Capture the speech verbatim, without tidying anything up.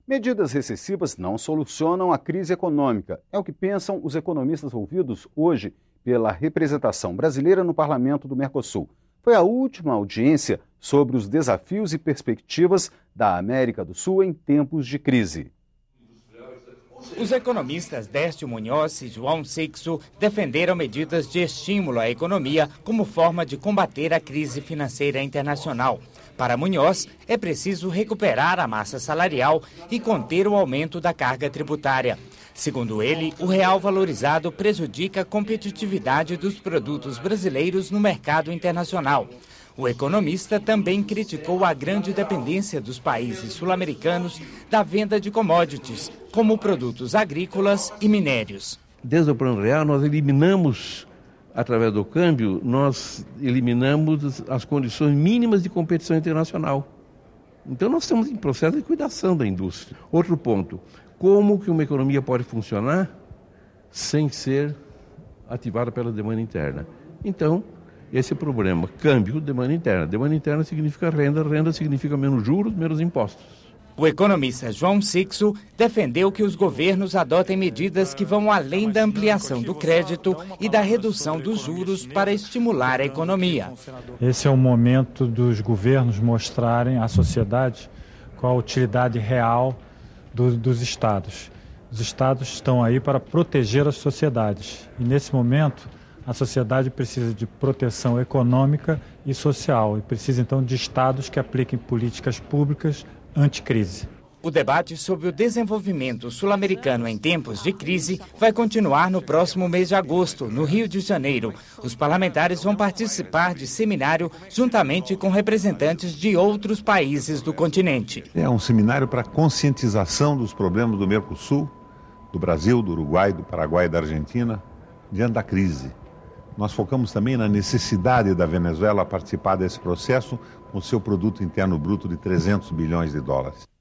Medidas recessivas não solucionam a crise econômica. É o que pensam os economistas ouvidos hoje pela representação brasileira no Parlamento do Mercosul. Foi a última audiência sobre os desafios e perspectivas da América do Sul em tempos de crise. Os economistas Décio Munhoz e João Sixto defenderam medidas de estímulo à economia como forma de combater a crise financeira internacional. Para Munhoz, é preciso recuperar a massa salarial e conter o aumento da carga tributária. Segundo ele, o real valorizado prejudica a competitividade dos produtos brasileiros no mercado internacional. O economista também criticou a grande dependência dos países sul-americanos da venda de commodities, como produtos agrícolas e minérios. Desde o Plano Real, nós eliminamos, através do câmbio, nós eliminamos as condições mínimas de competição internacional. Então, nós estamos em processo de liquidação da indústria. Outro ponto, como que uma economia pode funcionar sem ser ativada pela demanda interna? Então, esse é o problema, câmbio, demanda interna. Demanda interna significa renda, renda significa menos juros, menos impostos. O economista João Sixto defendeu que os governos adotem medidas que vão além da ampliação do crédito e da redução dos juros para estimular a economia. Esse é o momento dos governos mostrarem à sociedade qual a utilidade real do, dos estados. Os estados estão aí para proteger as sociedades e, nesse momento, a sociedade precisa de proteção econômica e social e precisa, então, de estados que apliquem políticas públicas anticrise. O debate sobre o desenvolvimento sul-americano em tempos de crise vai continuar no próximo mês de agosto, no Rio de Janeiro. Os parlamentares vão participar de seminário juntamente com representantes de outros países do continente. É um seminário para conscientização dos problemas do Mercosul, do Brasil, do Uruguai, do Paraguai e da Argentina, diante da crise. Nós focamos também na necessidade da Venezuela participar desse processo com seu produto interno bruto de trezentos bilhões de dólares.